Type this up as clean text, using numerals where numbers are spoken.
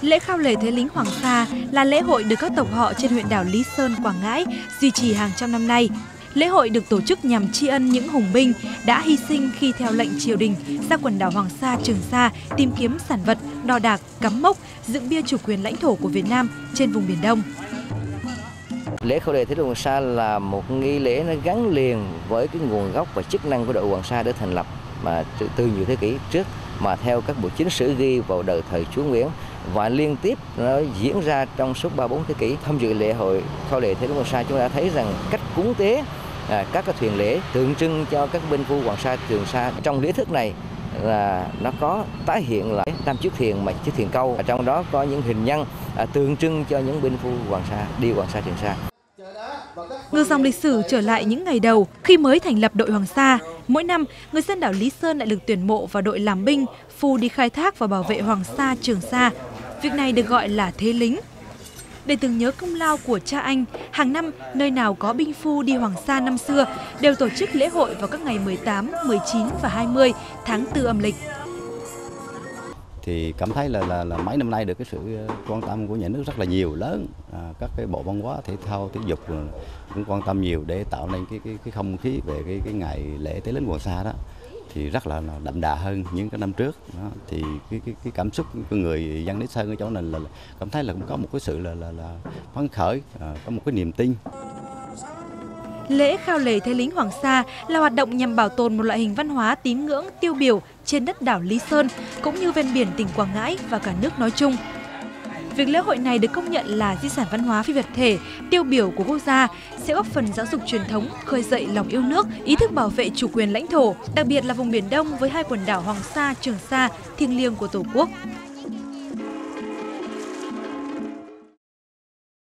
Lễ khao lễ Thế lính Hoàng Sa là lễ hội được các tộc họ trên huyện đảo Lý Sơn, Quảng Ngãi duy trì hàng trăm năm nay. Lễ hội được tổ chức nhằm tri ân những hùng binh đã hy sinh khi theo lệnh triều đình ra quần đảo Hoàng Sa, Trường Sa tìm kiếm sản vật, đo đạc, cắm mốc, dựng bia chủ quyền lãnh thổ của Việt Nam trên vùng Biển Đông. Lễ khao lễ Thế lính Hoàng Sa là một nghi lễ nó gắn liền với cái nguồn gốc và chức năng của đội Hoàng Sa được thành lập mà từ nhiều thế kỷ trước, mà theo các bộ chính sử ghi vào đời thời Chúa Nguyễn, và liên tiếp nó diễn ra trong suốt 3-4 thế kỷ. Tham dự lễ hội khao lễ Thế lính Hoàng Sa, chúng ta thấy rằng cách cúng tế các cái thuyền lễ tượng trưng cho các binh phu Hoàng Sa, Trường Sa. Trong lý thức này là nó có tái hiện lại 5 chiếc thuyền mà chiếc thuyền câu, trong đó có những hình nhân tượng trưng cho những binh phu Hoàng Sa đi Hoàng Sa, Trường Sa. Ngược dòng lịch sử trở lại những ngày đầu khi mới thành lập đội Hoàng Sa, mỗi năm người dân đảo Lý Sơn lại được tuyển mộ vào đội làm binh phu đi khai thác và bảo vệ Hoàng Sa, Trường Sa. Việc này được gọi là thế lính. Để tưởng nhớ công lao của cha anh, hàng năm nơi nào có binh phu đi Hoàng Sa năm xưa đều tổ chức lễ hội vào các ngày 18, 19 và 20 tháng 4 âm lịch. Thì cảm thấy là mấy năm nay được cái sự quan tâm của nhà nước rất là nhiều, lớn. Các cái bộ văn hóa, thể thao, thể dục cũng quan tâm nhiều để tạo nên cái không khí về cái ngày lễ Thế lính Hoàng Sa đó thì rất là đậm đà hơn những cái năm trước đó. Thì cái cảm xúc của người dân Lý Sơn ở chỗ này là cảm thấy là cũng có một cái sự là phấn khởi, có một cái niềm tin. Lễ khao lễ Thế lính Hoàng Sa là hoạt động nhằm bảo tồn một loại hình văn hóa tín ngưỡng tiêu biểu trên đất đảo Lý Sơn cũng như ven biển tỉnh Quảng Ngãi và cả nước nói chung. Việc lễ hội này được công nhận là di sản văn hóa phi vật thể tiêu biểu của quốc gia sẽ góp phần giáo dục truyền thống, khơi dậy lòng yêu nước, ý thức bảo vệ chủ quyền lãnh thổ, đặc biệt là vùng Biển Đông với hai quần đảo Hoàng Sa, Trường Sa thiêng liêng của Tổ quốc.